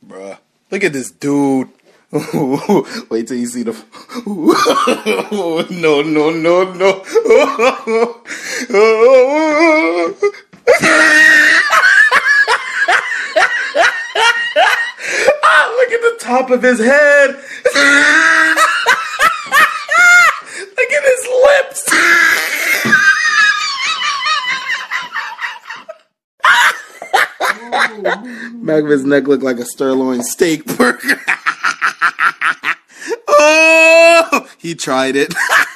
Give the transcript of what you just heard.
bruh. Look at this dude. Wait till you see the. No, no, no, no. Look at the top of his head. Look at his lips. Back of his neck looked like a sirloin steak burger. Oh, he tried it.